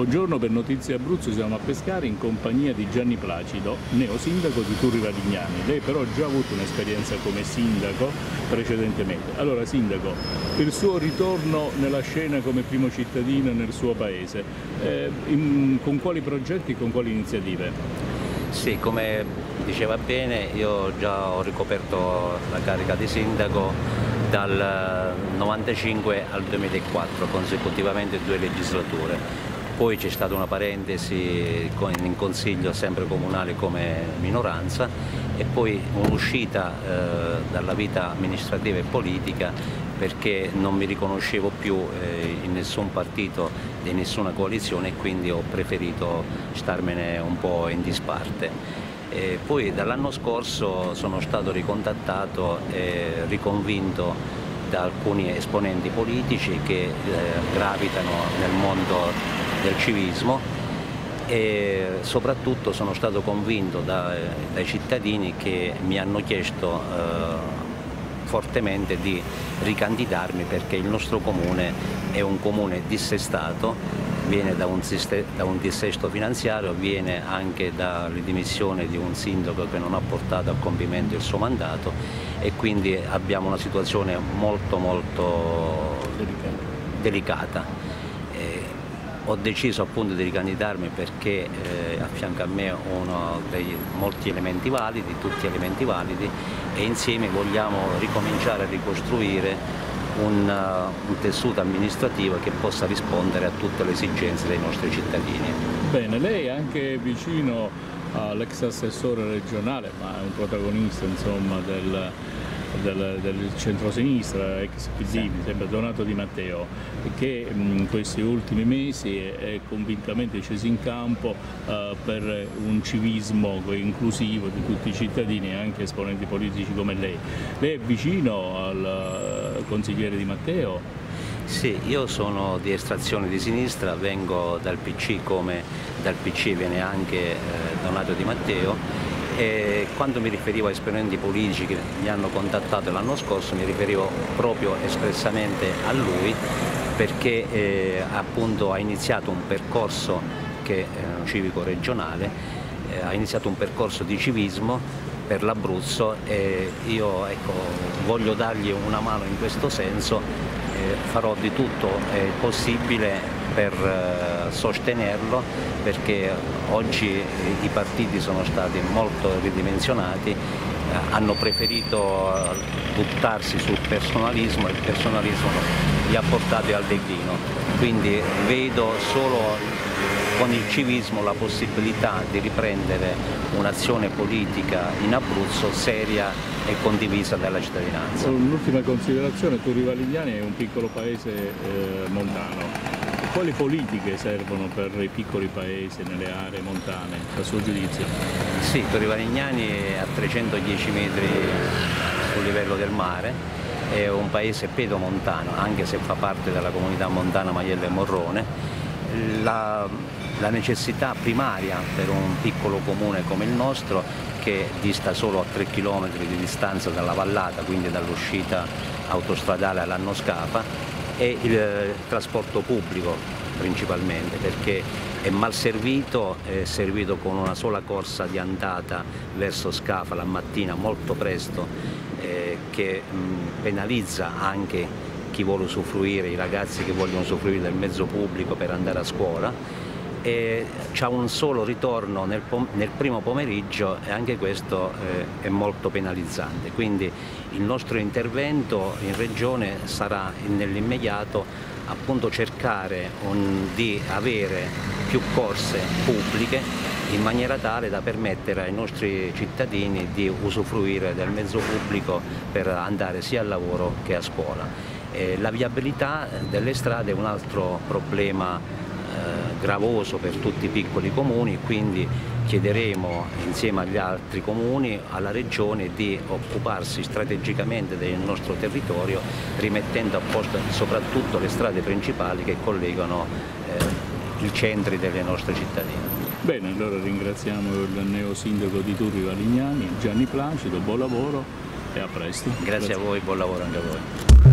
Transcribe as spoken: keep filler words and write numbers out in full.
Buongiorno, per Notizie Abruzzo siamo a Pescara in compagnia di Gianni Placido, neo sindaco di Turri Varignani. Lei però ha già avuto un'esperienza come sindaco precedentemente. Allora sindaco, il suo ritorno nella scena come primo cittadino nel suo paese, eh, in, con quali progetti e con quali iniziative? Sì, come diceva bene, io già ho ricoperto la carica di sindaco dal novantacinque al duemilaquattro, consecutivamente due legislature. Poi c'è stata una parentesi in consiglio sempre comunale come minoranza e poi un'uscita eh, dalla vita amministrativa e politica perché non mi riconoscevo più eh, in nessun partito di nessuna coalizione e quindi ho preferito starmene un po' in disparte. E poi dall'anno scorso sono stato ricontattato e riconvinto da alcuni esponenti politici che eh, gravitano nel mondo del civismo e soprattutto sono stato convinto da, dai cittadini che mi hanno chiesto eh, fortemente di ricandidarmi perché il nostro comune è un comune dissestato, viene da un, da un dissesto finanziario, viene anche dalle dimissioni di un sindaco che non ha portato a compimento il suo mandato e quindi abbiamo una situazione molto molto delicata. Ho deciso appunto di ricandidarmi perché eh, a fianco a me uno dei molti elementi validi, tutti elementi validi, e insieme vogliamo ricominciare a ricostruire un, uh, un tessuto amministrativo che possa rispondere a tutte le esigenze dei nostri cittadini. Bene, lei è anche vicino all'ex assessore regionale, ma è un protagonista insomma del, del, del centrosinistra, ex P D, mi sembra Donato Di Matteo, che in questi ultimi mesi è convintamente sceso in campo uh, per un civismo inclusivo di tutti i cittadini e anche esponenti politici come lei. Lei è vicino al uh, consigliere Di Matteo? Sì, io sono di estrazione di sinistra, vengo dal P C come dal P C viene anche eh, Donato Di Matteo. E quando mi riferivo a esponenti politici che mi hanno contattato l'anno scorso mi riferivo proprio espressamente a lui perché eh, appunto ha iniziato un percorso che è un civico regionale, eh, ha iniziato un percorso di civismo per l'Abruzzo e io ecco, voglio dargli una mano in questo senso, eh, farò di tutto eh, possibile per eh, sostenerlo perché oggi i partiti sono stati molto ridimensionati, eh, hanno preferito buttarsi sul personalismo e il personalismo li ha portati al declino, quindi vedo solo con il civismo la possibilità di riprendere un'azione politica in Abruzzo seria e condivisa dalla cittadinanza. Un'ultima considerazione, Turri Varignani è un piccolo paese eh, montano. Quali politiche servono per i piccoli paesi nelle aree montane, a suo giudizio? Sì, Turri Varignani è a trecentodieci metri sul livello del mare, è un paese pedomontano, anche se fa parte della comunità montana Maiella e Morrone. La, la necessità primaria per un piccolo comune come il nostro, che dista solo a tre chilometri di distanza dalla vallata, quindi dall'uscita autostradale all'Anno Scafa, e il trasporto pubblico principalmente perché è mal servito, è servito con una sola corsa di andata verso Scafa la mattina molto presto eh, che mh, penalizza anche chi vuole usufruire, i ragazzi che vogliono usufruire del mezzo pubblico per andare a scuola e c'è un solo ritorno nel, nel primo pomeriggio e anche questo eh, è molto penalizzante, quindi il nostro intervento in regione sarà nell'immediato appunto cercare un, di avere più corse pubbliche in maniera tale da permettere ai nostri cittadini di usufruire del mezzo pubblico per andare sia al lavoro che a scuola. Eh, la viabilità delle strade è un altro problema gravoso per tutti i piccoli comuni, quindi chiederemo insieme agli altri comuni alla Regione di occuparsi strategicamente del nostro territorio rimettendo a posto soprattutto le strade principali che collegano eh, i centri delle nostre cittadine. Bene, allora ringraziamo il neo sindaco di Turri Varignani, Gianni Placido, buon lavoro e a presto. Grazie, Grazie a voi, buon lavoro anche a voi.